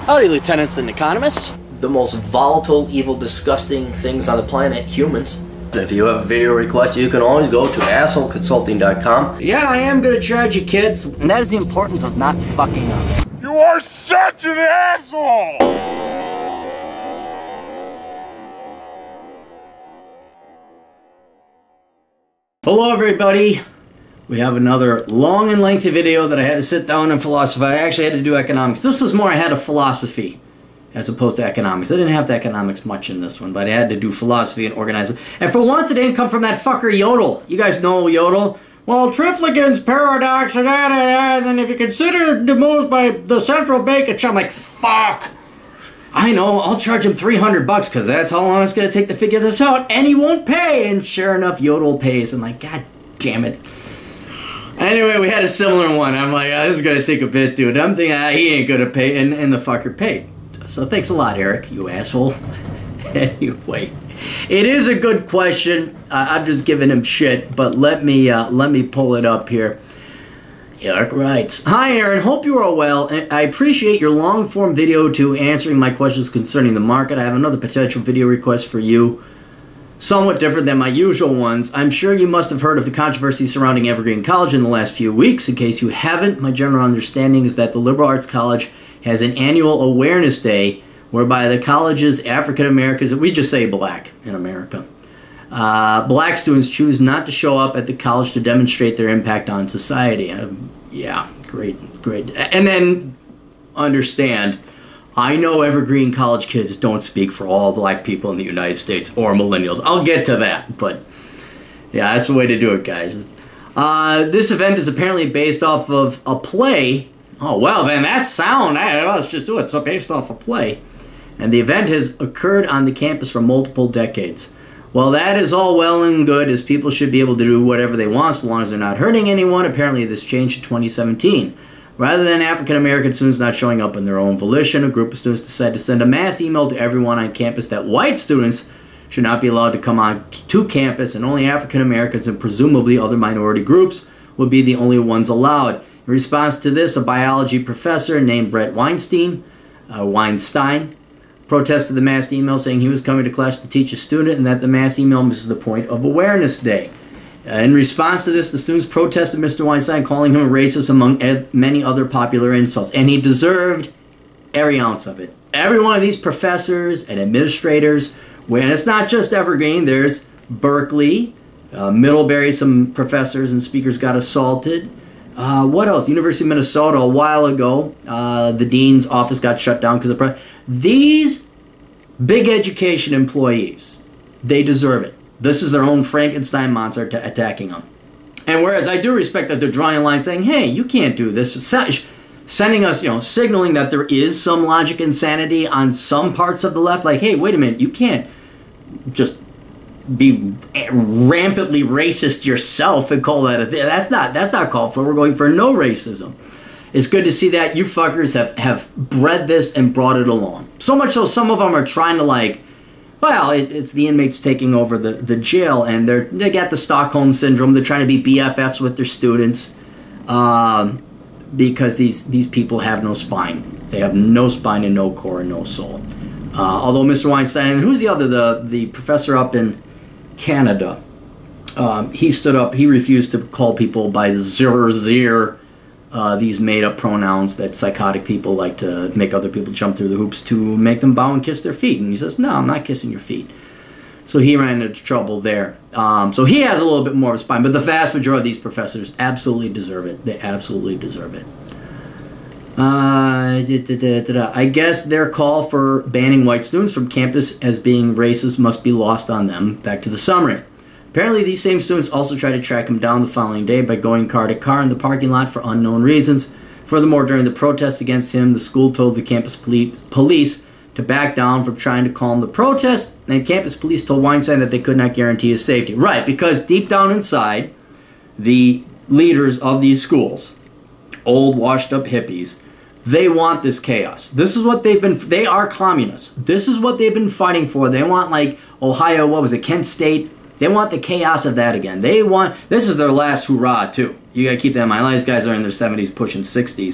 Howdy, lieutenants and economists. The most volatile, evil, disgusting things on the planet, humans. If you have a video request, you can always go to assholeconsulting.com. Yeah, I am gonna charge you, kids. And that is the importance of not fucking up. You are such an asshole! Hello, everybody. We have another long and lengthy video that I had to sit down and philosophize. I actually had to do economics. This was more I had a philosophy as opposed to economics. I didn't have the economics much in this one, but I had to do philosophy and organize it. And for once, it didn't come from that fucker Yodel. You guys know Yodel? Well, Trifligan's paradox and then if you consider the moves by the central bank, I'm like, fuck. I know, I'll charge him $300 because that's how long it's going to take to figure this out, and he won't pay. And sure enough, Yodel pays. I'm like, God damn it. Anyway, we had a similar one. I'm like, this is going to take a bit, dude. I'm thinking, he ain't going to pay, and the fucker paid. So thanks a lot, Eric, you asshole. Anyway, it is a good question. I'm just giving him shit, but let me pull it up here. Eric writes, "Hi Aaron, hope you are well. I appreciate your long-form video to answering my questions concerning the market. I have another potential video request for you, somewhat different than my usual ones. I'm sure you must have heard of the controversy surrounding Evergreen College in the last few weeks. In case you haven't, my general understanding is that the Liberal Arts College has an annual awareness day whereby the college's African Americans, we just say black in America, black students choose not to show up at the college to demonstrate their impact on society." Yeah, great. And then understand, I know Evergreen College kids don't speak for all black people in the United States or millennials. I'll get to that, but yeah, that's the way to do it, guys. This event is apparently based off of a play. Oh, well, then that's sound. Let's just do it. So based off a play. And the event has occurred on the campus for multiple decades. Well, that is all well and good, as people should be able to do whatever they want so long as they're not hurting anyone. Apparently, this changed in 2017. Rather than African-American students not showing up in their own volition, a group of students decided to send a mass email to everyone on campus that white students should not be allowed to come on to campus, and only African-Americans and presumably other minority groups would be the only ones allowed. In response to this, a biology professor named Brett Weinstein protested the mass email, saying he was coming to class to teach a student and that the mass email misses the point of Awareness Day. In response to this, the students protested Mr. Weinstein, calling him a racist among many other popular insults, and he deserved every ounce of it. Every one of these professors and administrators, and it's not just Evergreen, there's Berkeley, Middlebury, some professors and speakers got assaulted. What else? University of Minnesota a while ago, the dean's office got shut down because of these big education employees. They deserve it. This is their own Frankenstein monster attacking them. And whereas I do respect that they're drawing a line saying, hey, you can't do this, sending us, signaling that there is some logic and sanity on some parts of the left, like, hey, wait a minute, you can't just be rampantly racist yourself and call that a thing. That's not called for. We're going for no racism. It's good to see that you fuckers have bred this and brought it along. So much so some of them are trying to it's the inmates taking over the jail, and they got the Stockholm Syndrome. They're trying to be BFFs with their students because these people have no spine. They have no spine and no core and no soul. Although Mr. Weinstein, and who's the other, the professor up in Canada, he stood up, he refused to call people by zir, these made-up pronouns that psychotic people like to make other people jump through the hoops to make them bow and kiss their feet. And he says, no, I'm not kissing your feet. So he ran into trouble there. So he has a little bit more of a spine, but the vast majority of these professors absolutely deserve it. They absolutely deserve it. I guess their call for banning white students from campus as being racist must be lost on them. Back to the summary. Apparently, these same students also tried to track him down the following day by going car to car in the parking lot for unknown reasons. Furthermore, during the protest against him, the school told the campus police to back down from trying to calm the protest, and campus police told Weinstein that they could not guarantee his safety. Right, because deep down inside, the leaders of these schools, old washed-up hippies, they want this chaos. This is what they are communists. This is what they've been fighting for. They want, like, Ohio, what was it, Kent State? They want the chaos of that again. This is their last hurrah, too. You gotta keep that in mind. A lot of these guys are in their 70s, pushing 60s.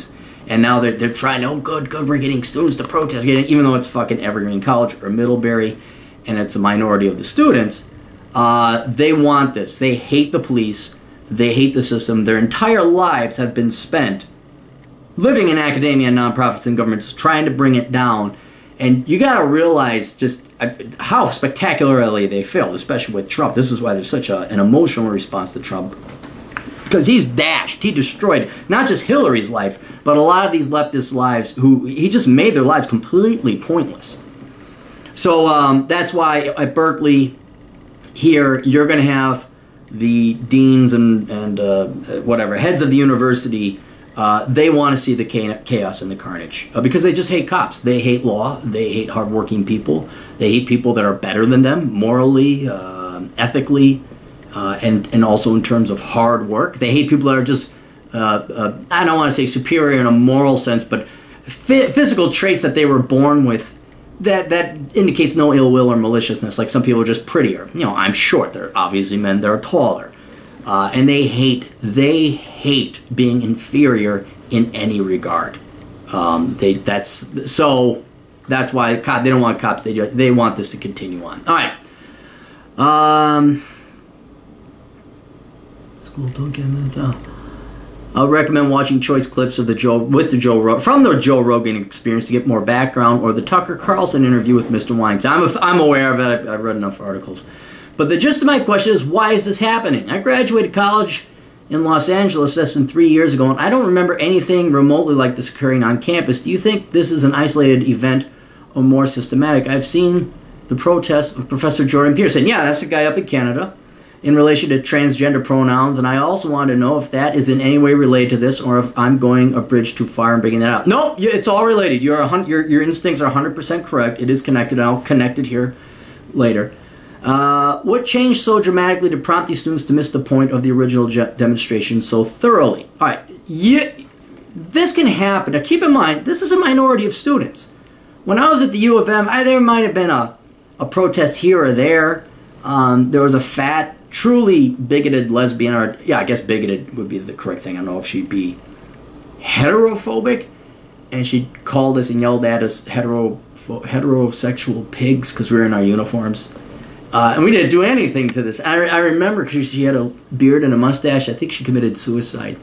And now they're trying, oh, good, we're getting students to protest, even though it's fucking Evergreen College or Middlebury, and it's a minority of the students. They want this. They hate the police. They hate the system. Their entire lives have been spent living in academia and nonprofits and governments trying to bring it down. And you got to realize just how spectacularly they failed, especially with Trump. This is why there's such an emotional response to Trump. Because he's dashed. He destroyed not just Hillary's life, but a lot of these leftist lives who he just made their lives completely pointless. So that's why at Berkeley here, you're going to have the deans and whatever, heads of the university. They want to see the chaos and the carnage because they just hate cops. They hate law. They hate hardworking people. They hate people that are better than them morally, ethically, and also in terms of hard work. They hate people that are just, I don't want to say superior in a moral sense, but physical traits that they were born with that indicates no ill will or maliciousness. Like some people are just prettier. You know, I'm short. They're obviously men. They're taller. And they hate being inferior in any regard. That's why they don't want cops. They want this to continue on. All right. School document. I'll recommend watching choice clips of the Joe Rogan Experience to get more background, or the Tucker Carlson interview with Mr. Weinstein. I'm aware of it. I've read enough articles. But the gist of my question is, why is this happening? I graduated college in Los Angeles less than 3 years ago, and I don't remember anything remotely like this occurring on campus. Do you think this is an isolated event or more systematic? I've seen the protests of Professor Jordan Peterson. Yeah, that's the guy up in Canada, in relation to transgender pronouns, and I also want to know if that is in any way related to this, or if I'm going a bridge too far and bringing that up. No, it's all related. Your instincts are 100% correct. It is connected. I'll connect it here later. What changed so dramatically to prompt these students to miss the point of the original demonstration so thoroughly? All right, this can happen. Now keep in mind, this is a minority of students. When I was at the U of M, there might have been a protest here or there. There was a fat, truly bigoted lesbian, or yeah, I guess bigoted would be the correct thing. I don't know if she'd be heterophobic, and she called us and yelled at us heterosexual pigs because we were in our uniforms. And we didn't do anything to this. I remember because she had a beard and a mustache. I think she committed suicide.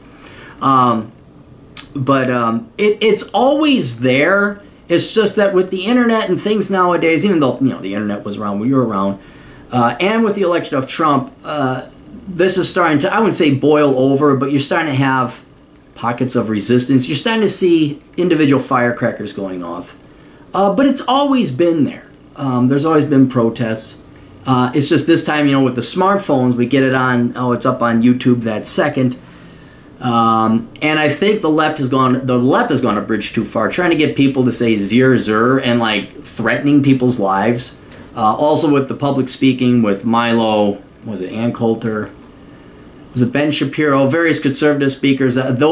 It's always there. It's just that with the internet and things nowadays, even though the internet was around when you were around, and with the election of Trump, this is starting to, I wouldn't say boil over, but you're starting to have pockets of resistance. You're starting to see individual firecrackers going off. But it's always been there. There's always been protests. It's just this time, with the smartphones, we get it on, it's up on YouTube that second. And I think the left has gone a bridge too far, trying to get people to say zer and like threatening people's lives. Also with the public speaking with Milo, was it Ann Coulter? Was it Ben Shapiro? Various conservative speakers. That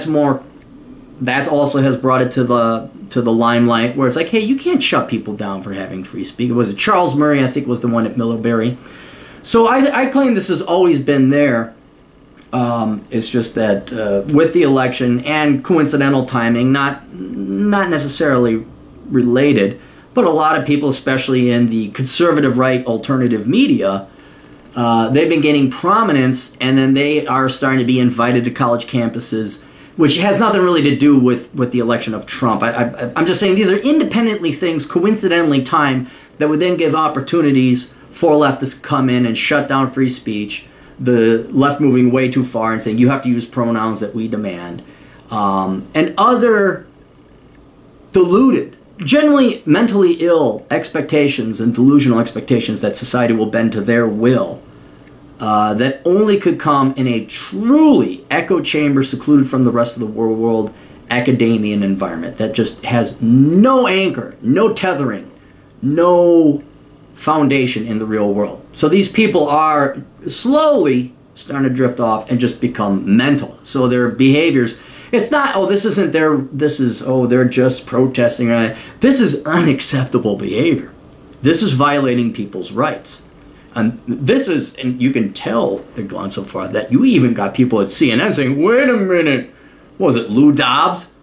also has brought it to the limelight, where it's like, hey, you can't shut people down for having free speech. Was it Charles Murray? I think was the one at Middlebury. So I claim this has always been there. It's just that with the election and coincidental timing, not necessarily related, but a lot of people, especially in the conservative right alternative media, they've been gaining prominence, and then they are starting to be invited to college campuses, which has nothing really to do with the election of Trump. I'm just saying these are independently things, coincidentally timed, that would then give opportunities for leftists to come in and shut down free speech, the left moving way too far and saying you have to use pronouns that we demand, and other deluded, generally mentally ill expectations and delusional expectations that society will bend to their will, that only could come in a truly echo chamber, secluded from the rest of the world academian environment that just has no anchor, no tethering, no foundation in the real world. So these people are slowly starting to drift off and just become mental. So their behaviors, it's not, they're just protesting. This is unacceptable behavior. This is violating people's rights. And you can tell they've gone so far that you even got people at CNN saying, wait a minute, what was it, Lou Dobbs?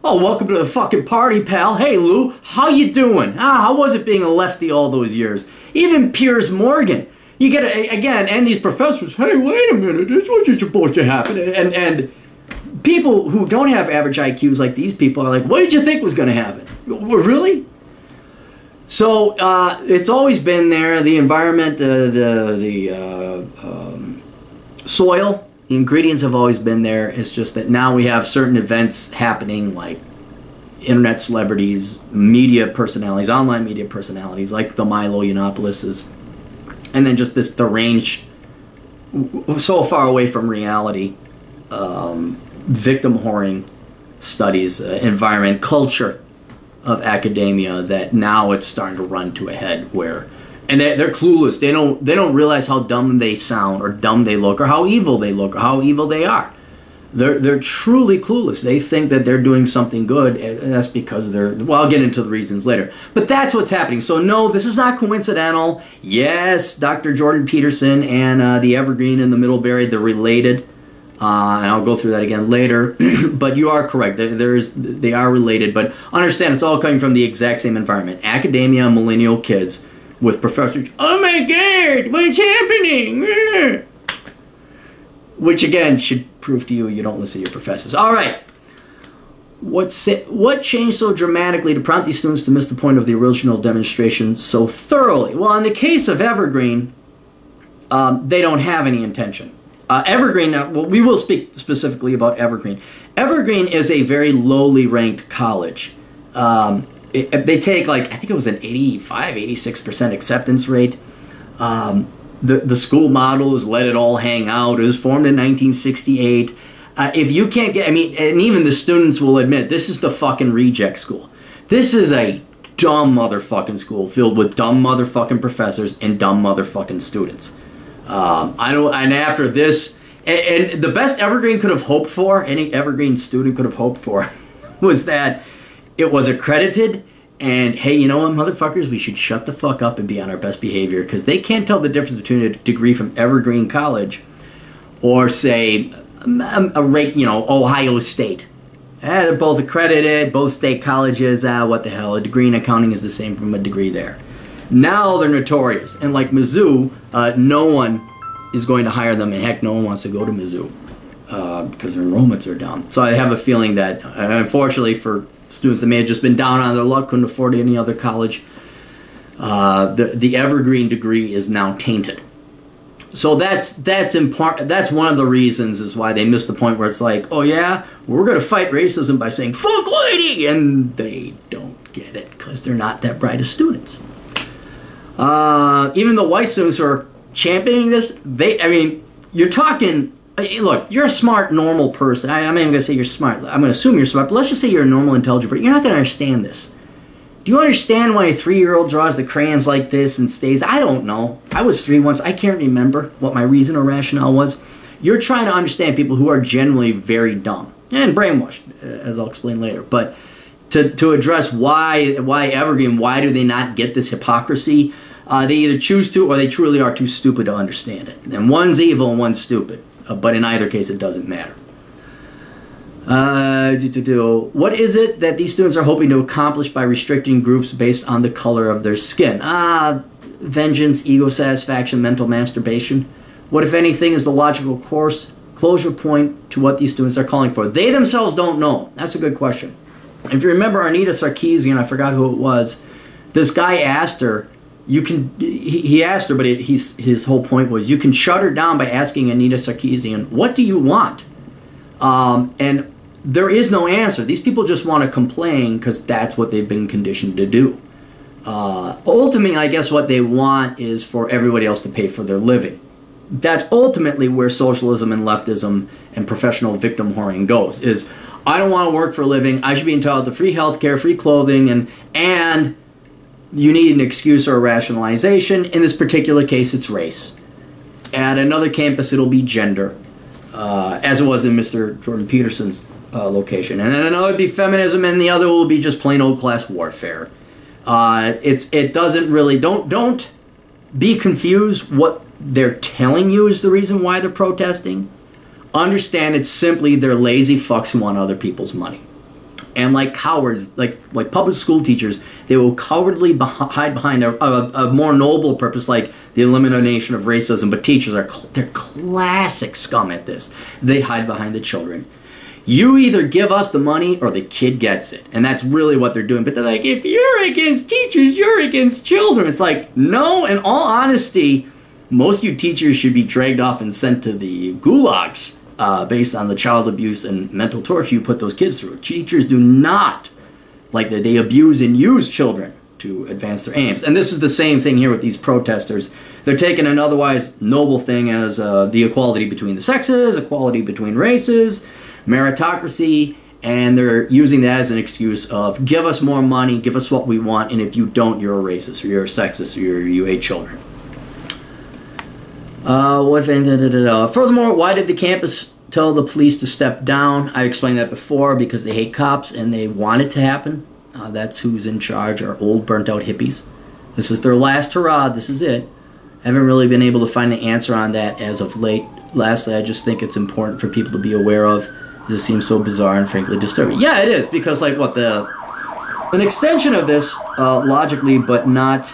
Oh, welcome to the fucking party, pal. Hey, Lou, how you doing? How was it being a lefty all those years? Even Piers Morgan. You get, again, and these professors, hey, wait a minute, this wasn't supposed to happen. And people who don't have average IQs like these people are like, what did you think was going to happen? Really? So it's always been there. The environment, the soil, the ingredients have always been there. It's just that now we have certain events happening like internet celebrities, media personalities, online media personalities like the Milo Yiannopoulos, and then just this deranged, so far away from reality, victim whoring studies, environment, culture of academia that now it's starting to run to a head where, and they're clueless. They don't realize how dumb they sound or dumb they look or how evil they look or how evil they are. They're truly clueless. They think that they're doing something good, and that's because well, I'll get into the reasons later. But that's what's happening. So no, this is not coincidental. Yes, Dr. Jordan Peterson and the Evergreen and the Middlebury, they're related. And I'll go through that again later. But you are correct. They are related. But understand, it's all coming from the exact same environment. Academia, millennial kids with professors. Oh my God, what's happening? Which again should prove to you you don't listen to your professors. All right. What changed so dramatically to prompt these students to miss the point of the original demonstration so thoroughly? Well, in the case of Evergreen, they don't have any intention. Evergreen, well, we will speak specifically about Evergreen. Evergreen is a very lowly ranked college. They take I think it was an 85, 86% acceptance rate. The school model is let it all hang out. It was formed in 1968. If you can't get, and even the students will admit, this is the fucking reject school. This is a dumb motherfucking school filled with dumb motherfucking professors and dumb motherfucking students. And after this, and the best Evergreen could have hoped for, any Evergreen student could have hoped for, was that it was accredited, and hey, you know what, motherfuckers, we should shut the fuck up and be on our best behavior, because they can't tell the difference between a degree from Evergreen College or, say, Ohio State. They're both accredited, both state colleges, what the hell, a degree in accounting is the same from a degree there. Now they're notorious, and like Mizzou, no one is going to hire them, and heck, no one wants to go to Mizzou because their enrollments are down. So I have a feeling that, unfortunately for students that may have just been down on their luck, couldn't afford any other college, the Evergreen degree is now tainted. So that's important. That's one of the reasons is why they missed the point where it's like, oh yeah, we're going to fight racism by saying fuck lady, and they don't get it because they're not that bright of students. Even the white students who are championing this, you're talking, look, you're a smart, normal person. I'm not even going to say you're smart. I'm going to assume you're smart, but let's just say you're a normal, intelligent person. You're not going to understand this. Do you understand why a 3-year-old draws the crayons like this and stays? I don't know. I was 3 once. I can't remember what my reason or rationale was. You're trying to understand people who are generally very dumb and brainwashed, as I'll explain later. But to address why Evergreen, why do they not get this hypocrisy? They either choose to or they truly are too stupid to understand it. And one's evil and one's stupid. But in either case, it doesn't matter. What is it that these students are hoping to accomplish by restricting groups based on the color of their skin? Vengeance, ego satisfaction, mental masturbation. What, if anything, is the logical closure point to what these students are calling for? They themselves don't know. That's a good question. If you remember Anita Sarkeesian, I forgot who it was, this guy asked her, he asked her, but his whole point was, you can shut her down by asking Anita Sarkeesian, what do you want? And there is no answer. These people just want to complain because that's what they've been conditioned to do. Ultimately, I guess what they want is for everybody else to pay for their living. That's ultimately where socialism and leftism and professional victim whoring goes, is I don't want to work for a living. I should be entitled to free healthcare, free clothing, and you need an excuse or a rationalization. In this particular case, it's race. At another campus, it'll be gender. As it was in Mr. Jordan Peterson's location. And then another would be feminism, and the other will be just plain old class warfare. It doesn't really, don't be confused what they're telling you is the reason why they're protesting. Understand it's simply they're lazy fucks who want other people's money. And like cowards, like public school teachers, they will cowardly hide behind a more noble purpose, like the elimination of racism. But teachers they're classic scum at this. They hide behind the children. You either give us the money or the kid gets it. And that's really what they're doing. But they're like, if you're against teachers, you're against children. It's like, no, in all honesty, most of you teachers should be dragged off and sent to the gulags. Based on the child abuse and mental torture you put those kids through. Teachers do not like that they abuse and use children to advance their aims. And this is the same thing here with these protesters. They're taking an otherwise noble thing as the equality between the sexes, equality between races, meritocracy, and they're using that as an excuse of give us more money, give us what we want, and if you don't, you're a racist, or you're a sexist, or you hate children. Furthermore, why did the campus tell the police to step down? I explained that before, because they hate cops and they want it to happen. That's who's in charge, are old burnt out hippies. This is their last hurrah, this is it. I haven't really been able to find an answer on that as of late. Lastly, I just think it's important for people to be aware of. This seems so bizarre and frankly disturbing. Yeah, it is, because like what an extension of this, logically, but not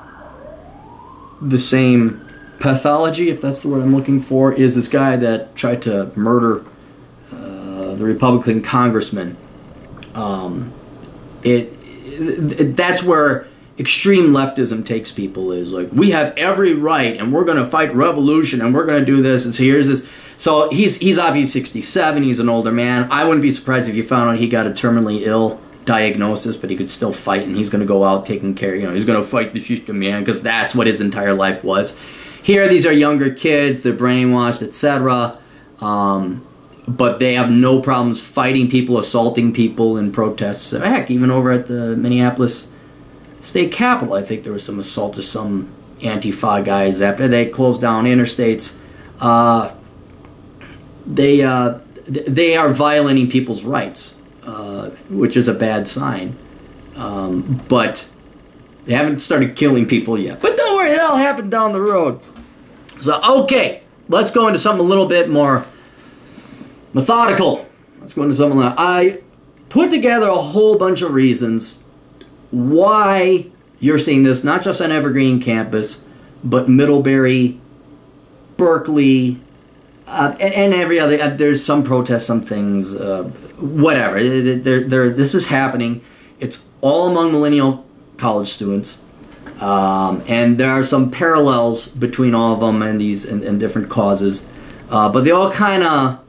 the same pathology, if that's the word I'm looking for, is this guy that tried to murder the Republican congressman. That's where extreme leftism takes people, is like, we have every right and we're going to fight revolution and we're going to do this, and so here's this. So he's obviously 67, he's an older man. I wouldn't be surprised if you found out he got a terminally ill diagnosis, but he could still fight, and he's going to go out taking care, he's going to fight the system, man, because that's what his entire life was. Here, these are younger kids, they're brainwashed, etc. But they have no problems fighting people, assaulting people in protests. Heck, even over at the Minneapolis State Capitol, I think there was some assault of some Antifa guys after they closed down interstates. They are violating people's rights, which is a bad sign. But they haven't started killing people yet. But don't worry, that'll happen down the road. So, okay, let's go into something a little bit more methodical. Let's go into something like, I put together a whole bunch of reasons why you're seeing this, not just on Evergreen campus, but Middlebury, Berkeley, and every other. There's some protests, some things, whatever. This is happening. It's all among millennial college students. And there are some parallels between all of them and these and different causes, but they all kind of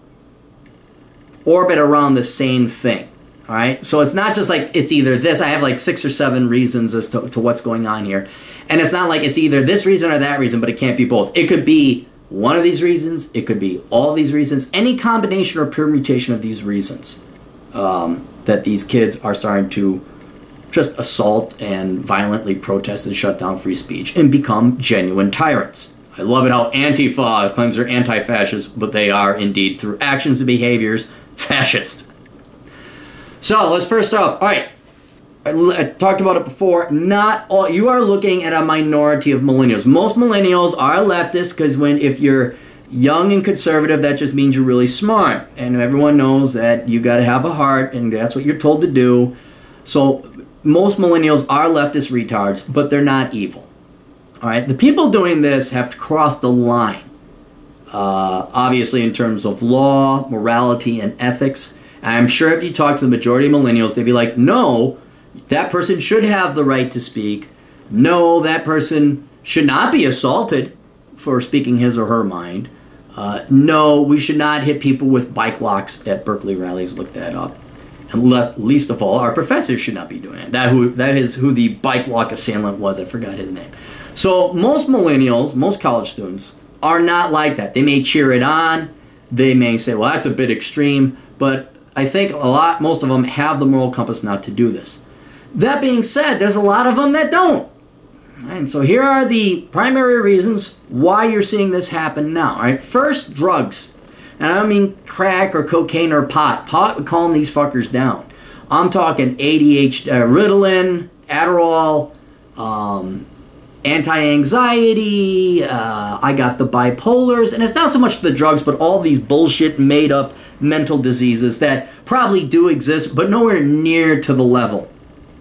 orbit around the same thing. All right, so it's not just like it's either this. I have like 6 or 7 reasons as to what's going on here, and it's not like it's either this reason or that reason, but it can't be both. It could be one of these reasons. It could be all of these reasons. Any combination or permutation of these reasons that these kids are starting to just assault and violently protest and shut down free speech and become genuine tyrants. I love it how Antifa claims they're anti-fascist, but they are indeed, through actions and behaviors, fascist. So let's first start off. All right, I talked about it before. Not all. You are looking at a minority of millennials. Most millennials are leftists because if you're young and conservative, that just means you're really smart, and everyone knows that you got to have a heart, and that's what you're told to do. So most millennials are leftist retards, but they're not evil. All right, the people doing this have crossed the line. Obviously, in terms of law, morality, and ethics. I'm sure if you talk to the majority of millennials, they'd be like, no, that person should have the right to speak. No, that person should not be assaulted for speaking his or her mind. No, we should not hit people with bike locks at Berkeley rallies. Look that up. And least of all, our professors should not be doing it. That is who the bike lock assailant was. I forgot his name. So most millennials, most college students, are not like that. They may cheer it on. They may say, well, that's a bit extreme. But I think most of them have the moral compass not to do this. That being said, there's a lot of them that don't. And so here are the primary reasons why you're seeing this happen now. All right, first, drugs. And I don't mean crack or cocaine or pot. Pot would calm these fuckers down. I'm talking ADHD, Ritalin, Adderall, anti-anxiety, I got the bipolars, and it's not so much the drugs, but all these bullshit made-up mental diseases that probably do exist, but nowhere near to the level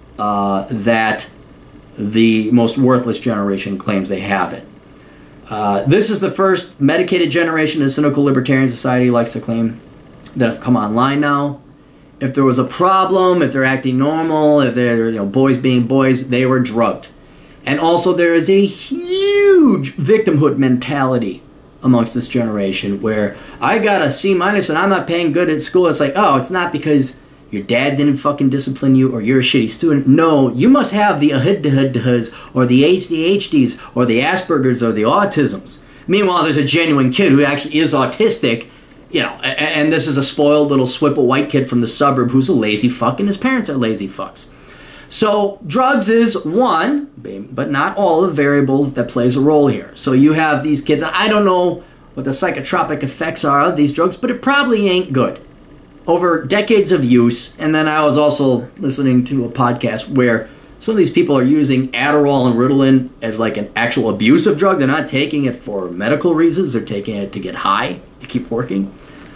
that the most worthless generation claims they have it. This is the first medicated generation the cynical libertarian society likes to claim that have come online now. If there was a problem, if they're acting normal, if they're boys being boys, they were drugged. And also there is a huge victimhood mentality amongst this generation where I got a C- and I'm not paying good at school. It's like, oh, it's not because your dad didn't fucking discipline you or you're a shitty student. No, you must have the AHDs or the ADHDs or the Asperger's or the autisms. Meanwhile, there's a genuine kid who actually is autistic, and this is a spoiled little Swipple white kid from the suburb who's a lazy fuck and his parents are lazy fucks. So drugs is one, but not all the variables that plays a role here. So you have these kids, I don't know what the psychotropic effects are of these drugs, but it probably ain't good. Over decades of use, and then I was also listening to a podcast where some of these people are using Adderall and Ritalin as like an actual abusive drug. They're not taking it for medical reasons, they're taking it to get high, to keep working.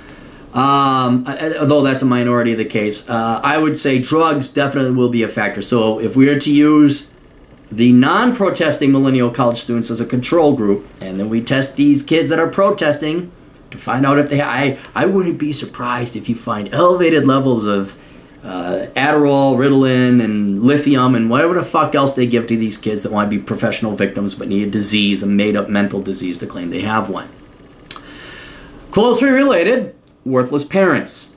Although that's a minority of the case, I would say drugs definitely will be a factor. So if we are to use the non-protesting millennial college students as a control group, and then we test these kids that are protesting to find out if they... I wouldn't be surprised if you find elevated levels of Adderall, Ritalin, and lithium, and whatever the fuck else they give to these kids that want to be professional victims but need a disease, a made-up mental disease to claim they have one. Closely related... worthless parents.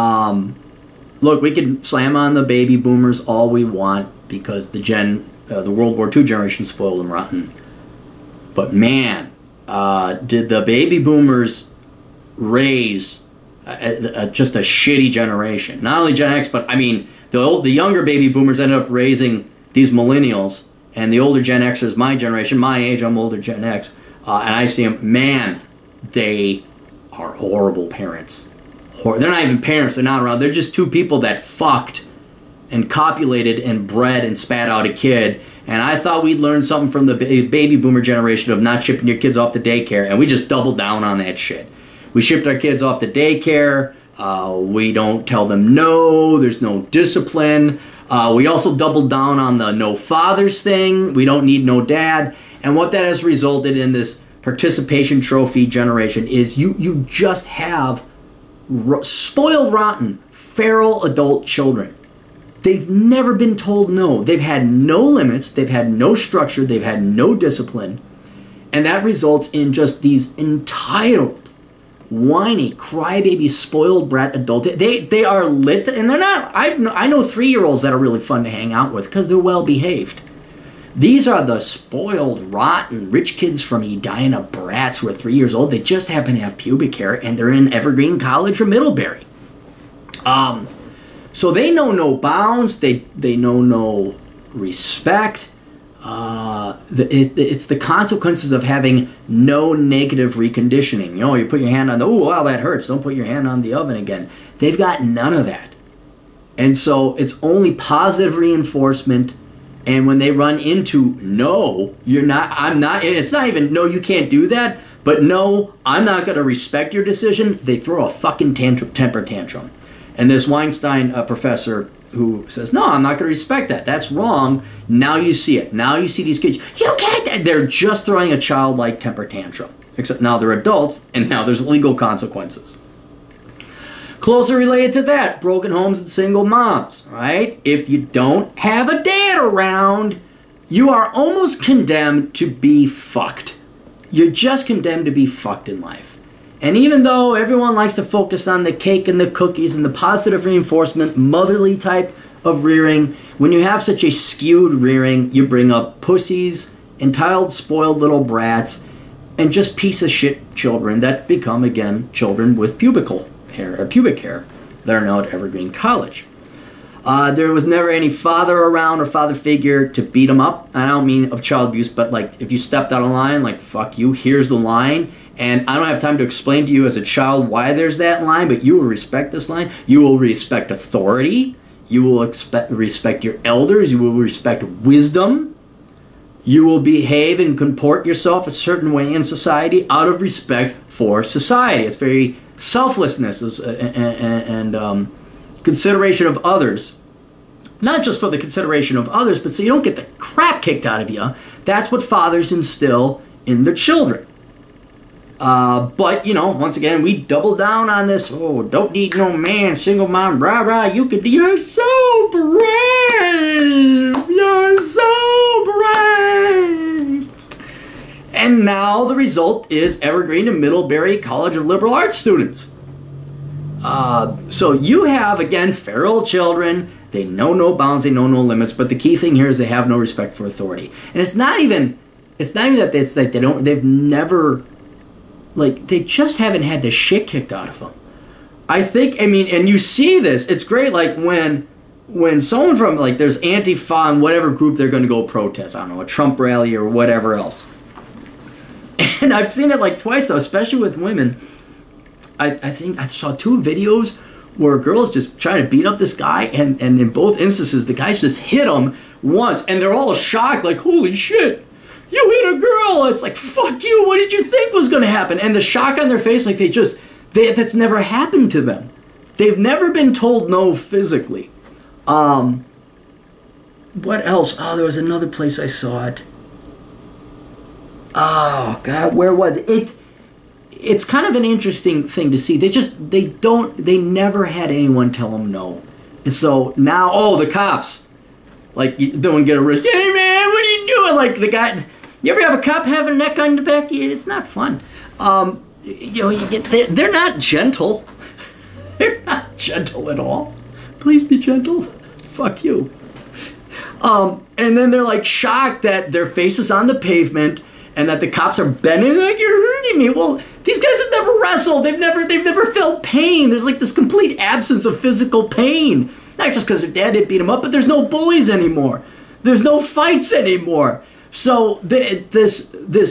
Look, we can slam on the baby boomers all we want because the World War II generation spoiled and rotten. But man, did the baby boomers raise just a shitty generation. Not only Gen X, but I mean, the younger baby boomers ended up raising these millennials, and the older Gen Xers, my generation, my age, I'm older Gen X, and I see them, man, they are horrible parents. They're not even parents, they're not around. They're just two people that fucked and copulated and bred and spat out a kid. And I thought we'd learn something from the baby boomer generation of not shipping your kids off to daycare, and we just doubled down on that shit. We shipped our kids off to daycare. We don't tell them no. There's no discipline. We also doubled down on the no fathers thing. We don't need no dad. And what that has resulted in this participation trophy generation is you just have spoiled, rotten, feral adult children. They've never been told no. They've had no limits. They've had no structure. They've had no discipline. And that results in just these entitled, whiny, crybaby, spoiled brat adult. They are lit, and they're not. I know 3-year-olds that are really fun to hang out with because they're well behaved. These are the spoiled, rotten, rich kids from Edina brats who are 3 years old. They just happen to have pubic hair, and they're in Evergreen College or Middlebury. So they know no bounds. They know no respect. It's the consequences of having no negative reconditioning. You put your hand on oh, wow, that hurts. Don't put your hand on the oven again. They've got none of that. And so it's only positive reinforcement. And when they run into no, you're not, I'm not, it's not even no, you can't do that, but no, I'm not going to respect your decision, they throw a fucking temper tantrum. And this Weinstein professor who says, no, I'm not going to respect that, that's wrong, now you see it. Now you see these kids, you can't, they're just throwing a childlike temper tantrum. Except now they're adults, and now there's legal consequences. Closely related to that, broken homes and single moms, right? If you don't have a dad around, you are almost condemned to be fucked. You're just condemned to be fucked in life. And even though everyone likes to focus on the cake and the cookies and the positive reinforcement, motherly type of rearing, when you have such a skewed rearing, you bring up pussies, entitled, spoiled little brats, and just piece of shit children that become, again, children with pubic hair that are now at Evergreen College. There was never any father around or father figure to beat them up. I don't mean of child abuse, but like if you stepped out of line, like fuck you, here's the line. And I don't have time to explain to you as a child why there's that line, but you will respect this line. You will respect authority. You will respect your elders. You will respect wisdom. You will behave and comport yourself a certain way in society out of respect for society. It's very selflessness and consideration of others. Not just for the consideration of others, but so you don't get the crap kicked out of you. That's what fathers instill in their children. But, you know, once again, we double down on this. Oh, don't need no man, single mom, rah, rah. You're so brave. You're so brave. And now the result is Evergreen and Middlebury College of Liberal Arts students. So you have, again, feral children. They know no bounds, they know no limits, but the key thing here is they have no respect for authority. And it's not even that it's like they've never, like, they just haven't had the shit kicked out of them. I think, I mean, and you see this, it's great, like, when someone from, like, there's Antifa and whatever group they're going to go protest, I don't know, a Trump rally or whatever else. And I've seen it, like, twice, though, especially with women. I think I saw 2 videos where a girl's just trying to beat up this guy, and in both instances, the guys just hit him once, and they're all shocked, like, holy shit, you hit a girl! It's like, fuck you, what did you think was going to happen? And the shock on their face, like, that's never happened to them. They've never been told no physically. What else? Oh, there was another place I saw it. Oh, God, where was it? It's kind of an interesting thing to see. They never had anyone tell them no. And so now, oh, the cops. Like, you don't get arrested. Hey, man, what are you doing? Like, the guy, you ever have a cop have a neck on the back of you? It's not fun. You know, they're not gentle. They're not gentle at all. Please be gentle. Fuck you. And then they're, like, shocked that their face is on the pavement and that the cops are bending, like, you're hurting me. Well, these guys have never wrestled. They've never felt pain. There's like this complete absence of physical pain. Not just because their dad didn't beat them up, but there's no bullies anymore. There's no fights anymore. So this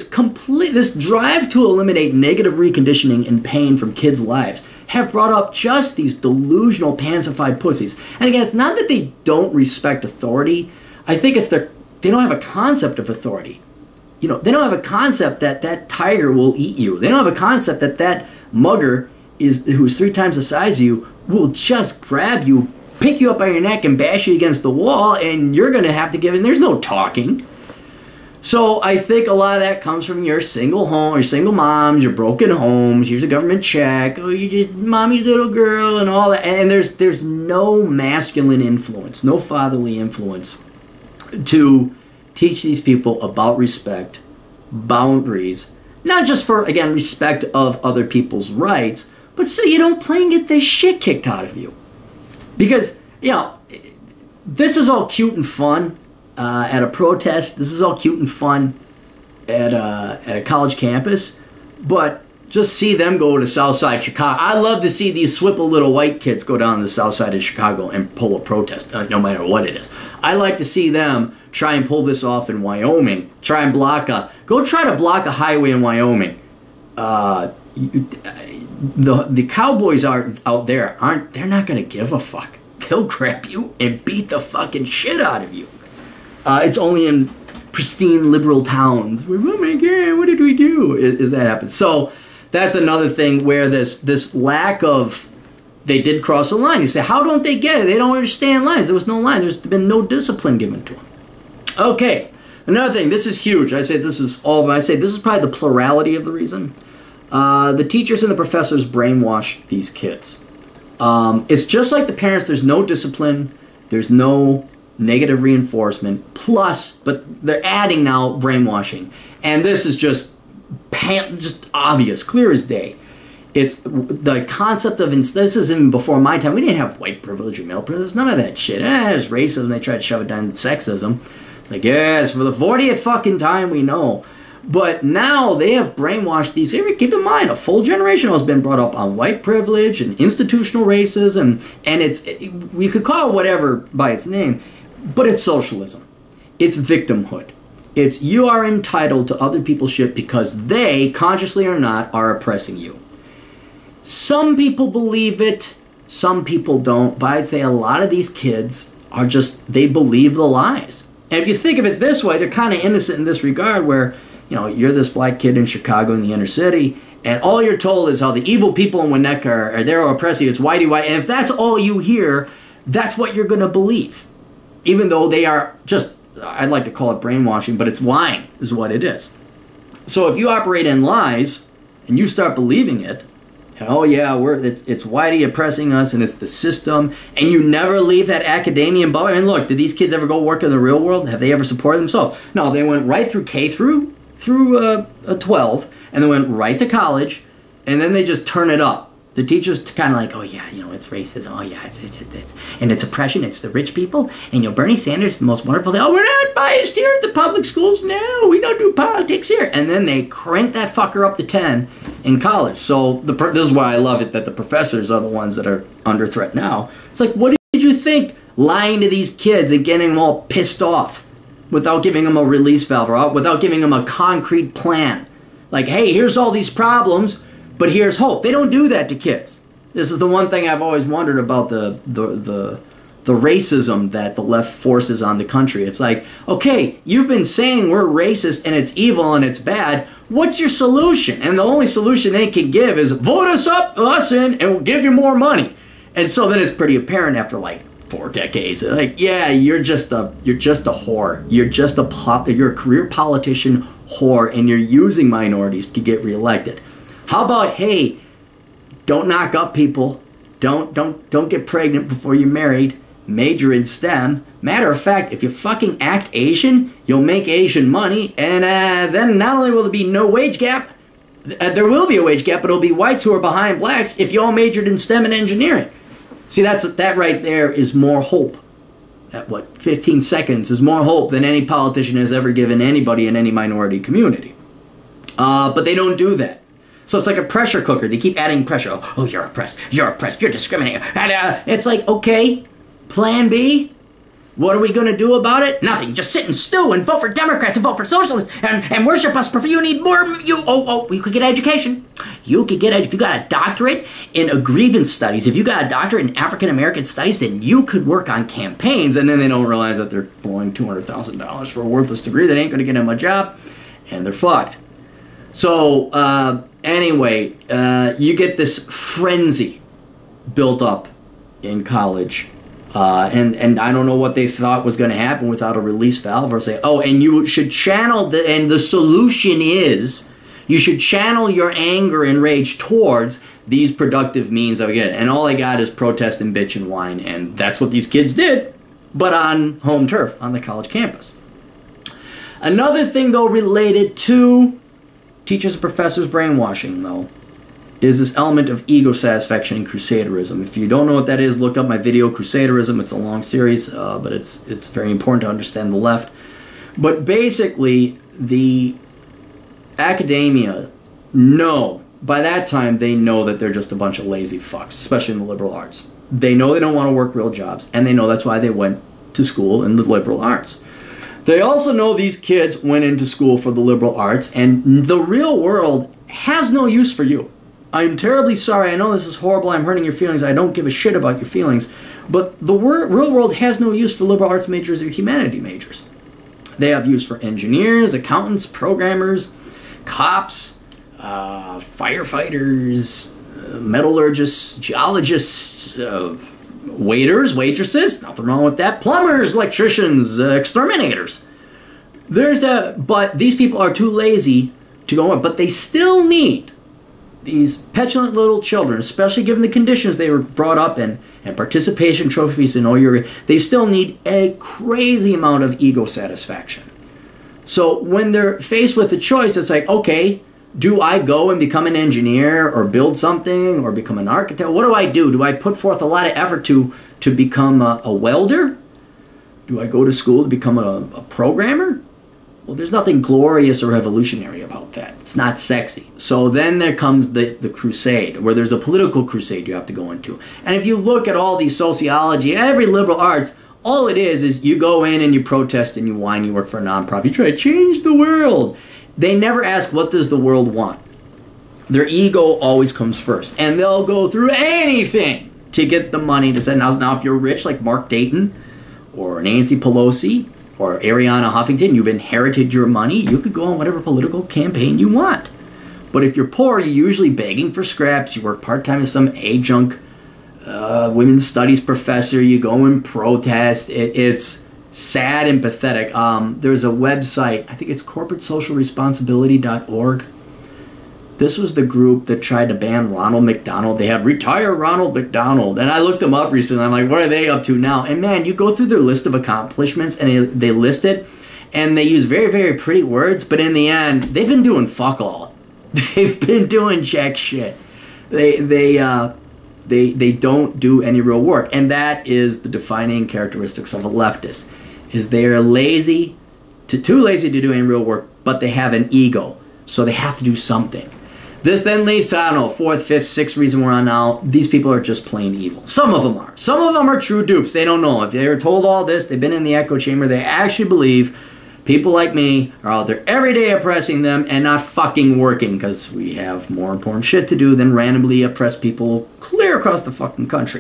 drive to eliminate negative reconditioning and pain from kids' lives have brought up just these delusional, pansified pussies. And again, it's not that they don't respect authority. I think it's they don't have a concept of authority. You know, they don't have a concept that tiger will eat you. They don't have a concept that mugger who's 3 times the size of you will just grab you, pick you up by your neck, and bash you against the wall, and you're going to have to give in. There's no talking. So I think a lot of that comes from your single home, your single moms, your broken homes. Here's a government check. Oh, you just mommy's little girl and all that. And there's no masculine influence, no fatherly influence to teach these people about respect, boundaries, not just for, again, respect of other people's rights, but so you don't play and get the shit kicked out of you. Because, you know, this is all cute and fun at a protest. This is all cute and fun at a college campus. But just see them go to Southside Chicago. I love to see these swipple little white kids go down to the south side of Chicago and pull a protest, no matter what it is. I like to see them try and pull this off in Wyoming. Try to block a highway in Wyoming. The cowboys out there they're not going to give a fuck. They'll grab you and beat the fucking shit out of you. It's only in pristine liberal towns where, oh my God, what did we do? Is that happens. So that's another thing where this lack of, they did cross a line. You say, how don't they get it? They don't understand lines. There was no line. There's been no discipline given to them. Okay, another thing. This is huge. I say this is probably the plurality of the reason. The teachers and the professors brainwash these kids. It's just like the parents. There's no discipline. There's no negative reinforcement. Plus, but they're adding now brainwashing. And this is just obvious, clear as day. It's the concept of, this is even before my time. We didn't have white privilege or male privilege. None of that shit. It's racism. They tried to shove it down. Sexism. It's like, yes, for the 40th fucking time we know. But now they have brainwashed these. Keep in mind, a full generation has been brought up on white privilege and institutional racism. And we could call it whatever by its name, but it's socialism. It's victimhood. It's you are entitled to other people's shit because they, consciously or not, are oppressing you. Some people believe it, some people don't, but I'd say a lot of these kids are just, they believe the lies. And if you think of it this way, they're kind of innocent in this regard where, you know, you're this black kid in Chicago in the inner city, And all you're told is how the evil people in Winnetka are there to oppress you. It's whitey white. And if that's all you hear, that's what you're going to believe. Even though they are just, I'd like to call it brainwashing, but it's lying is what it is. So if you operate in lies and you start believing it, and oh yeah, it's whitey oppressing us and it's the system, and you never leave that academia bubble. And look, did these kids ever go work in the real world? Have they ever supported themselves? No, they went right through K through 12, and they went right to college, and then they just turn it up. The teachers kind of like, oh yeah, it's racism. Oh yeah, and it's oppression. It's the rich people. And Bernie Sanders is the most wonderful thing. Oh, we're not biased here at the public schools. No, we don't do politics here. And then they crank that fucker up to 10 in college. So this is why I love it that the professors are the ones that are under threat now. It's like, what did you think? Lying to these kids and getting them all pissed off without giving them a release valve or without giving them a concrete plan. Like, hey, here's all these problems, but here's hope. They don't do that to kids. This is the one thing I've always wondered about the racism that the left forces on the country. It's like, okay, you've been saying we're racist and it's evil and it's bad. What's your solution? And the only solution they can give is vote us in, and we'll give you more money. And so then it's pretty apparent after like 4 decades. Like, yeah, you're just a whore. You're a career politician whore, and you're using minorities to get reelected. How about, hey, don't knock up people. Don't get pregnant before you're married. Major in STEM. Matter of fact, if you fucking act Asian, you'll make Asian money, and then not only will there be no wage gap, there will be a wage gap, but it'll be whites who are behind blacks if you all majored in STEM and engineering. See, that right there is more hope. That, 15 seconds is more hope than any politician has ever given anybody in any minority community. But they don't do that. So it's like a pressure cooker. They keep adding pressure. Oh, you're oppressed, you're discriminating. And it's like, okay, plan B? What are we going to do about it? Nothing. Just sit and stew and vote for Democrats and vote for socialists and worship us for you need more. You could get education. You could get if you got a doctorate in grievance studies, if you got a doctorate in African American studies, then you could work on campaigns. And then they don't realize that they're blowing $200,000 for a worthless degree that ain't going to get them a job, and they're fucked. So anyway, you get this frenzy built up in college. And I don't know what they thought was going to happen without a release valve, or say, oh, and you should channel and the solution is you should channel your anger and rage towards these productive means of getting it. And all they got is protest and bitch and whine, and that's what these kids did, but on home turf, on the college campus. Another thing, though, related to teachers and professors brainwashing, though, is this element of ego satisfaction and crusaderism. If you don't know what that is, look up my video, Crusaderism. It's a long series, but it's very important to understand the left. But basically, the academia by that time, they know that they're just a bunch of lazy fucks, especially in the liberal arts. They know they don't want to work real jobs, and they know that's why they went to school in the liberal arts. They also know these kids went into school for the liberal arts, and the real world has no use for you. I'm terribly sorry. I know this is horrible. I'm hurting your feelings. I don't give a shit about your feelings. But the real world has no use for liberal arts majors or humanity majors. They have use for engineers, accountants, programmers, cops, firefighters, metallurgists, geologists, waiters, waitresses. Nothing wrong with that. Plumbers, electricians, exterminators. But these people are too lazy to go on. But they still need these petulant little children, especially given the conditions they were brought up in, and participation trophies and all they still need a crazy amount of ego satisfaction. So when they're faced with the choice, it's like, okay, do I go and become an engineer or build something or become an architect? What do I do? Do I put forth a lot of effort to become a welder? Do I go to school to become a programmer? Well, there's nothing glorious or revolutionary about that. It's not sexy. So then there comes the crusade, where there's a political crusade you have to go into. And if you look at all these sociology, every liberal arts, all it is you go in and you protest and you whine, you work for a nonprofit, you try to change the world. They never ask, what does the world want? Their ego always comes first. And they'll go through anything to get the money to say, now if you're rich like Mark Dayton or Nancy Pelosi, or Arianna Huffington, you've inherited your money, you could go on whatever political campaign you want. But if you're poor, you're usually begging for scraps. You work part-time as some adjunct women's studies professor. You go and protest. It's sad and pathetic. There's a website, I think it's corporatesocialresponsibility.org. This was the group that tried to ban Ronald McDonald. They had Retire Ronald McDonald. And I looked them up recently. I'm like, what are they up to now? And man, you go through their list of accomplishments and they list it. And they use very, very pretty words. But in the end, they've been doing fuck all. They've been doing jack shit. They don't do any real work. And that is the defining characteristics of a leftist. Is they are lazy, too lazy to do any real work, but they have an ego. So they have to do something. This then leads to, I don't know, fourth, fifth, sixth reason we're on now. These people are just plain evil. Some of them are. Some of them are true dupes. They don't know. If they were told all this, they've been in the echo chamber, they actually believe people like me are out there every day oppressing them and not fucking working because we have more important shit to do than randomly oppress people clear across the fucking country.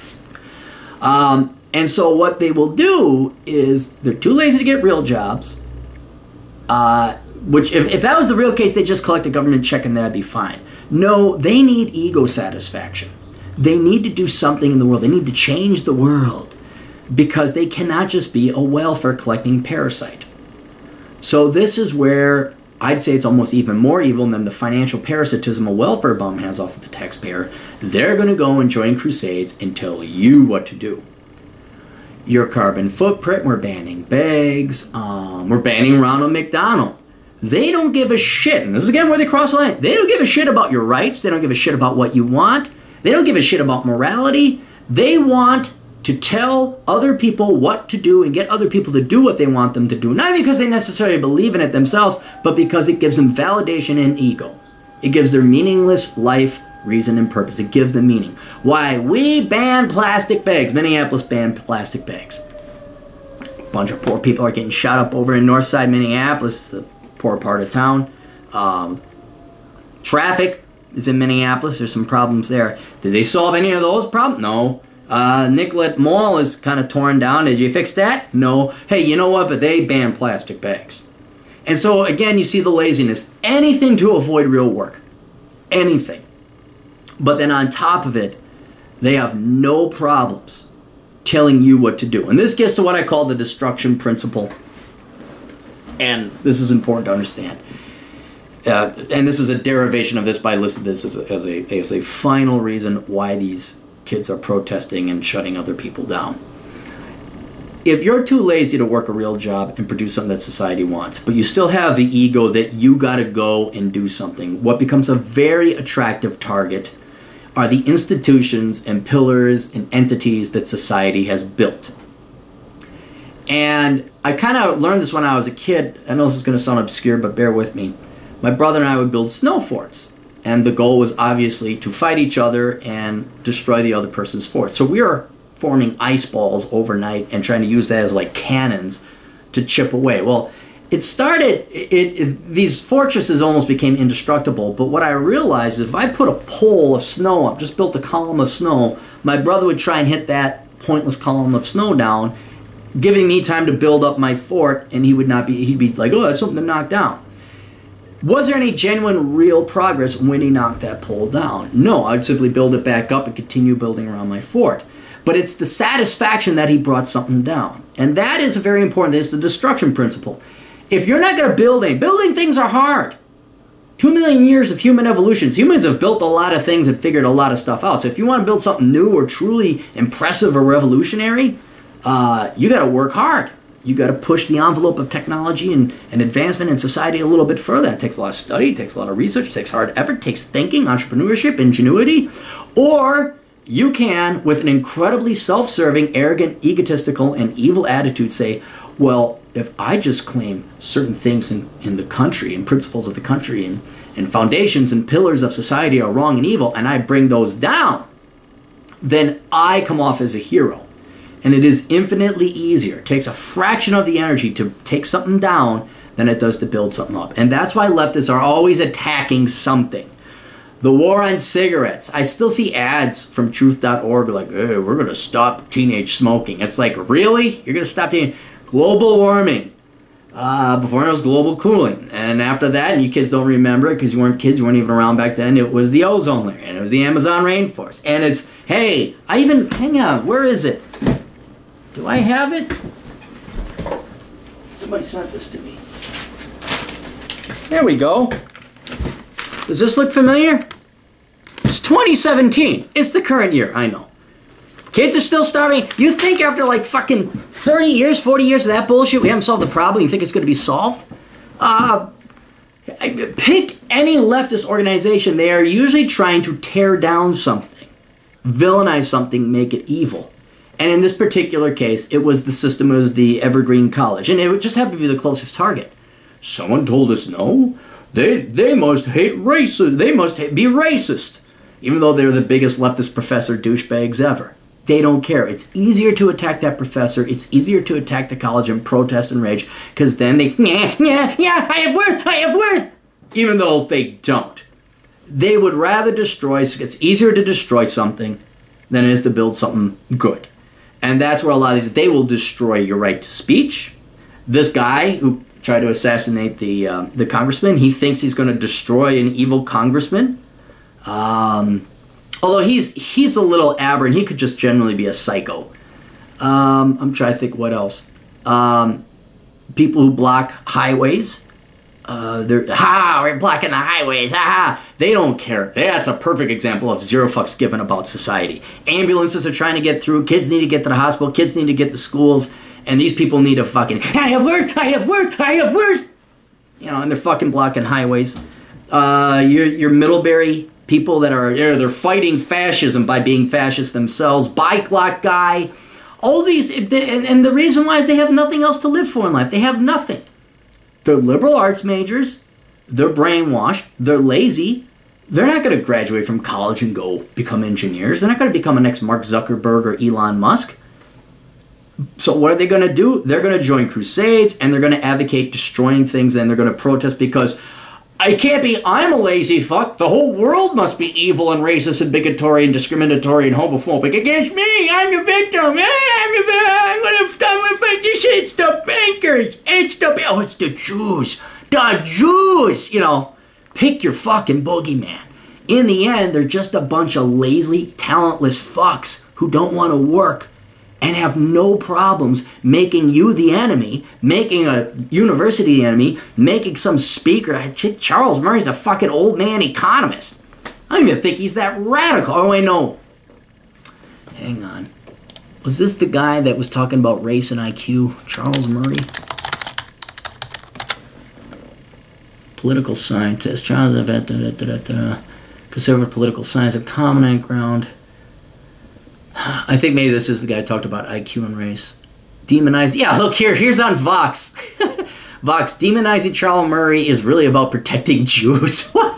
And so what they will do is they're too lazy to get real jobs. Which, if that was the real case, they just collect a government check and that'd be fine. No, they need ego satisfaction. They need to do something in the world. They need to change the world because they cannot just be a welfare collecting parasite. So this is where I'd say it's almost even more evil than the financial parasitism a welfare bum has off of the taxpayer. They're going to go and join crusades and tell you what to do. Your carbon footprint, we're banning bags, we're banning Ronald McDonald. They don't give a shit. And this is again where they cross the line. They don't give a shit about your rights. They don't give a shit about what you want. They don't give a shit about morality. They want to tell other people what to do and get other people to do what they want them to do. Not because they necessarily believe in it themselves, but because it gives them validation and ego. It gives their meaningless life reason and purpose. It gives them meaning. Why? We ban plastic bags. Minneapolis banned plastic bags. A bunch of poor people are getting shot up over in Northside Minneapolis. It's the poor part of town. Traffic is in Minneapolis. There's some problems there. Did they solve any of those problems? No. Nicollet Mall is kind of torn down. Did you fix that? No. Hey, you know what? But they banned plastic bags. And so, again, you see the laziness. Anything to avoid real work. Anything. But then on top of it, they have no problems telling you what to do. And this gets to what I call the destruction principle. And this is important to understand. And this is a derivation of this, but I listed this as a final reason why these kids are protesting and shutting other people down. If you're too lazy to work a real job and produce something that society wants, but you still have the ego that you gotta go and do something, what becomes a very attractive target are the institutions and pillars and entities that society has built. And I kind of learned this when I was a kid. I know this is going to sound obscure, but bear with me. My brother and I would build snow forts. And the goal was obviously to fight each other and destroy the other person's fort. So we were forming ice balls overnight and trying to use that as like cannons to chip away. Well, it started, these fortresses almost became indestructible. But what I realized is if I put a pole of snow up, just built a column of snow, my brother would try and hit that pointless column of snow down, giving me time to build up my fort, and he'd be like, oh, that's something to knock down. Was there any genuine real progress when he knocked that pole down? No, I'd simply build it back up and continue building around my fort. But it's the satisfaction that he brought something down. And that is very important. It's the destruction principle. If you're not going to building things are hard. 2 million years of human evolution. Humans have built a lot of things and figured a lot of stuff out. So if you want to build something new or truly impressive or revolutionary, you got to work hard. You got to push the envelope of technology and advancement in society a little bit further. It takes a lot of study, it takes a lot of research, it takes hard effort, it takes thinking, entrepreneurship, ingenuity. Or you can, with an incredibly self-serving, arrogant, egotistical, and evil attitude, say, well, if I just claim certain things in the country and principles of the country and foundations and pillars of society are wrong and evil, and I bring those down, then I come off as a hero. And it is infinitely easier. It takes a fraction of the energy to take something down than it does to build something up. And that's why leftists are always attacking something. The war on cigarettes. I still see ads from truth.org like, hey, we're going to stop teenage smoking. It's like, really? You're going to stop teenage? Global warming. Before it was global cooling. And after that, and you kids don't remember it because you weren't kids, you weren't even around back then, it was the ozone layer, and it was the Amazon rainforest. And it's, hey, hang on, where is it? Do I have it? Somebody sent this to me. There we go. Does this look familiar? It's 2017. It's the current year, I know. Kids are still starving. You think after like fucking 30 years, 40 years of that bullshit, we haven't solved the problem? You think it's going to be solved? Pick any leftist organization. They are usually trying to tear down something, villainize something, make it evil. And in this particular case, it was the system, it was the Evergreen College. And it would just happen to be the closest target. Someone told us no. They must hate racists. They must be racist. Even though they're the biggest leftist professor douchebags ever. They don't care. It's easier to attack that professor. It's easier to attack the college and protest and rage. Because then they, yeah, I have worth. Even though they don't. They would rather destroy, it's easier to destroy something than it is to build something good. And that's where a lot of these, they will destroy your right to speech. This guy who tried to assassinate the congressman, he thinks he's going to destroy an evil congressman. Although he's a little aberrant. He could just generally be a psycho. I'm trying to think what else. People who block highways. We're blocking the highways. They don't care. That's a perfect example of zero fucks given about society. Ambulances are trying to get through. Kids need to get to the hospital. Kids need to get to schools. And these people need to fucking, I have worth. You know, and they're fucking blocking highways. Your Middlebury people that are, they're fighting fascism by being fascists themselves. Bike lock guy. All these, and the reason why is they have nothing else to live for in life. They have nothing. They're liberal arts majors. They're brainwashed. They're lazy. They're not going to graduate from college and go become engineers. They're not going to become a next Mark Zuckerberg or Elon Musk. So what are they going to do? They're going to join crusades, and they're going to advocate destroying things, and they're going to protest because I'm a lazy fuck. The whole world must be evil and racist and bigotry and discriminatory and homophobic against me. I'm the victim. I'm going to fight this shit. It's the bankers. It's the Jews. The Jews. You know, pick your fucking boogeyman. In the end, they're just a bunch of lazy, talentless fucks who don't want to work and have no problems making you the enemy, making a university the enemy, making some speaker. Charles Murray's a fucking old man economist. I don't even think he's that radical. Oh, wait, no. Hang on. Was this the guy that was talking about race and IQ? Charles Murray? Political scientist. Conservative political science of common ground. I think maybe this is the guy who talked about IQ and race. Demonizing. Yeah, look here. Here's on Vox. Vox, demonizing Charles Murray is really about protecting Jews. What?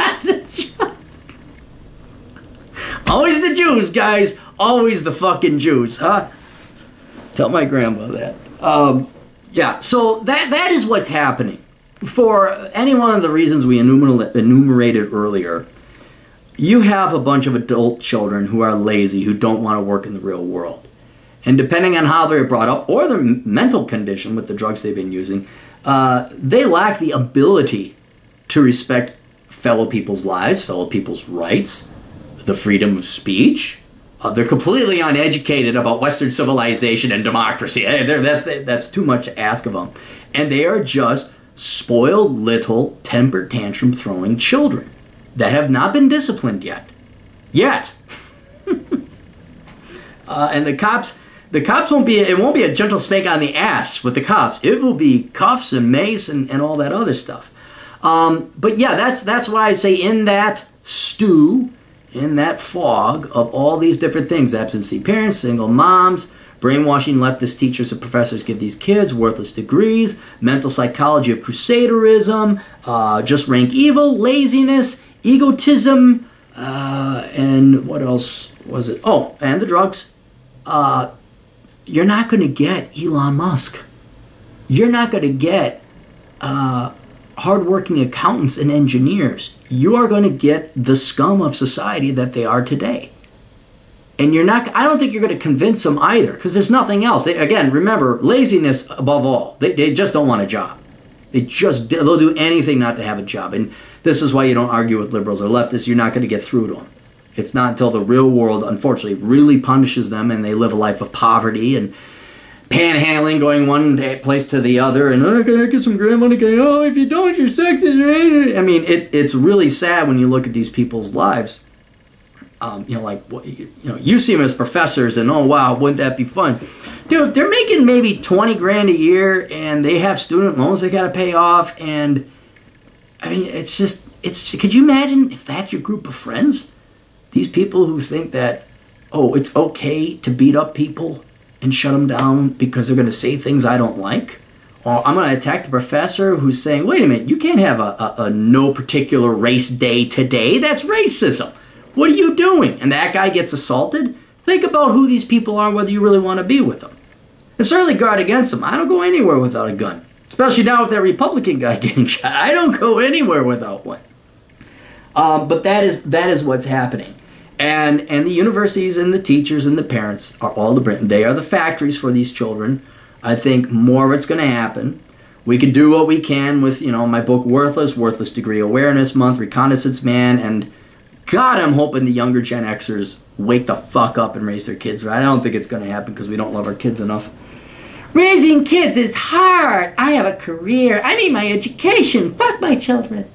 Always the Jews, guys. Always the fucking Jews, huh? Tell my grandma that. Yeah, so that is what's happening. For any one of the reasons we enumerated earlier, you have a bunch of adult children who are lazy, who don't want to work in the real world. And depending on how they're brought up, or their mental condition with the drugs they've been using, they lack the ability to respect fellow people's lives, fellow people's rights, the freedom of speech. They're completely uneducated about Western civilization and democracy. That's too much to ask of them. And they are just spoiled little temper tantrum throwing children that have not been disciplined yet. And the cops won't be, it won't be a gentle spank on the ass with the cops. It will be cuffs and mace and all that other stuff. But yeah, that's why I say in that stew, in that fog of all these different things, absentee parents, single moms, brainwashing leftist teachers and professors give these kids worthless degrees, mental psychology of crusaderism, just rank evil, laziness, egotism, and what else was it? Oh, and the drugs. You're not going to get Elon Musk. You're not going to get hardworking accountants and engineers. You are going to get the scum of society that they are today. And I don't think you're going to convince them either, because there's nothing else. Again, remember, laziness above all. They just don't want a job. they'll do anything not to have a job. And this is why you don't argue with liberals or leftists. You're not going to get through to them. It's not until the real world, unfortunately, really punishes them and they live a life of poverty and panhandling, going one place to the other, and can I get some grant money? Oh, if you don't, you're sexist. I mean, it's really sad when you look at these people's lives. You see them as professors, and oh wow, wouldn't that be fun, dude? They're making maybe 20 grand a year, and they have student loans they got to pay off, and I mean, it's could you imagine if that's your group of friends? These people who think that, oh, it's okay to beat up people and shut them down because they're going to say things I don't like. Or I'm going to attack the professor who's saying, wait a minute, you can't have a no particular race day today. That's racism. What are you doing? And that guy gets assaulted? Think about who these people are and whether you really want to be with them. And certainly guard against them. I don't go anywhere without a gun. Especially now with that Republican guy getting shot. I don't go anywhere without one. But that is what's happening. And the universities and the teachers and the parents are all they are the factories for these children. I think more of it's going to happen. We can do what we can with, my book Worthless Degree Awareness Month, Reconnaissance Man, and God, I'm hoping the younger Gen Xers wake the fuck up and raise their kids right. I don't think it's going to happen because we don't love our kids enough. Raising kids is hard. I have a career. I need my education. Fuck my children.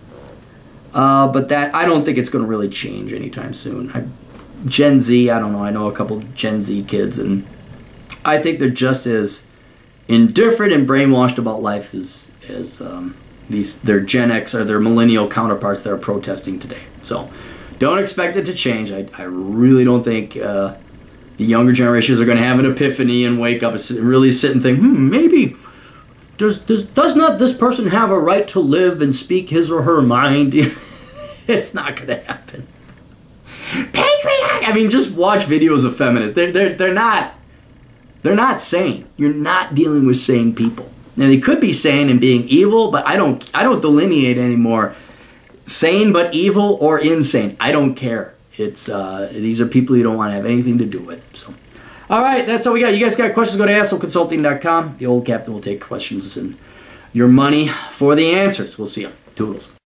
But I don't think it's going to really change anytime soon. Gen Z, I don't know. I know a couple Gen Z kids, and I think they're just as indifferent and brainwashed about life as their Gen X or their millennial counterparts that are protesting today. So don't expect it to change. I really don't think the younger generations are going to have an epiphany and wake up and really sit and think, maybe does not this person have a right to live and speak his or her mind? It's not going to happen. Patriarch! I mean, just watch videos of feminists. They're not sane. You're not dealing with sane people. Now they could be sane and being evil, but I don't delineate anymore. Sane but evil or insane. I don't care. It's these are people you don't want to have anything to do with. So, all right, that's all we got. You guys got questions? Go to assholeconsulting.com. The old captain will take questions and your money for the answers. We'll see you. Toodles.